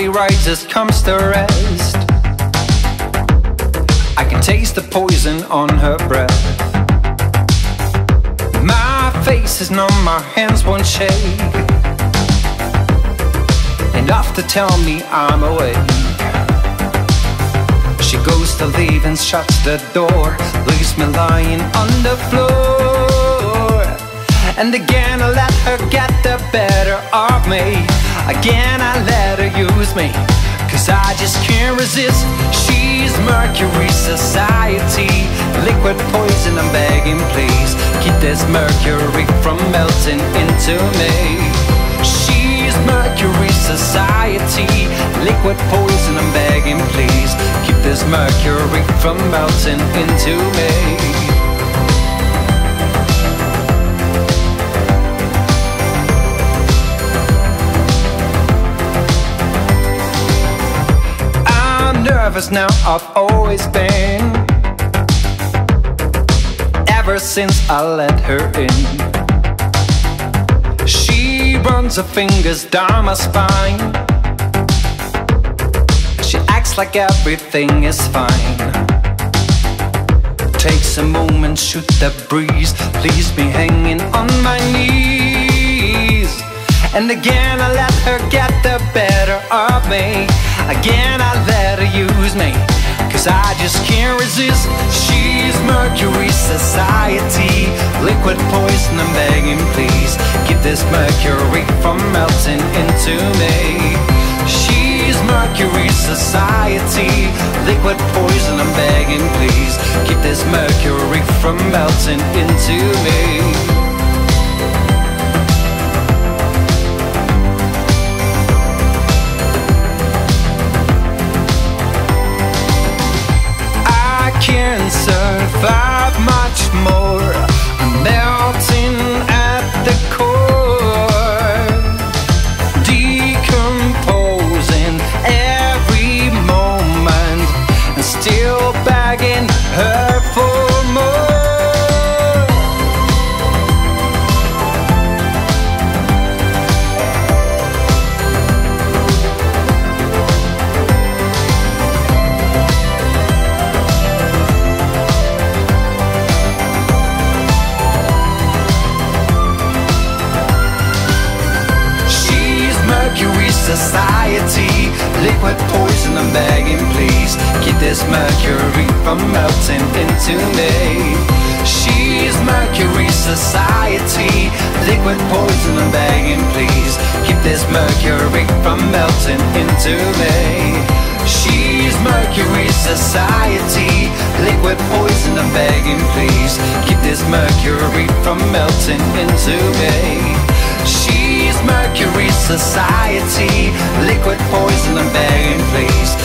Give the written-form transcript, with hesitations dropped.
body rises, comes to rest. I can taste the poison on her breath. My face is numb, my hands won't shake, enough to tell me I'm awake. She goes to leave and shuts the door, leaves me lying on the floor. And again I let her get the better of me. Again I let her use me, 'cause I just can't resist. She's Mercury society, liquid poison, I'm begging please, keep this mercury from melting into me. She's Mercury society, liquid poison, I'm begging please, keep this mercury from melting into me. Nervous now, I've always been, ever since I let her in. She runs her fingers down my spine, she acts like everything is fine. Takes a moment, shoot the breeze, leaves me hanging on my knees. And again I let her get the better of me. Again I let her use me, 'cause I just can't resist. She's Mercury society, liquid poison, I'm begging please, keep this mercury from melting into me. She's Mercury society, liquid poison, I'm begging please, keep this mercury from melting into me. Can't survive much more, I'm melting at the core, decomposing every moment, and still begging her for more. Society, liquid poison, I'm begging please, keep this mercury from melting into me. She's Mercury society, liquid poison, I'm begging please, keep this mercury from melting into me. She's Mercury society, liquid poison, I'm begging please, keep this mercury from melting into me. She's Mercury society, liquid poison, I'm begging please,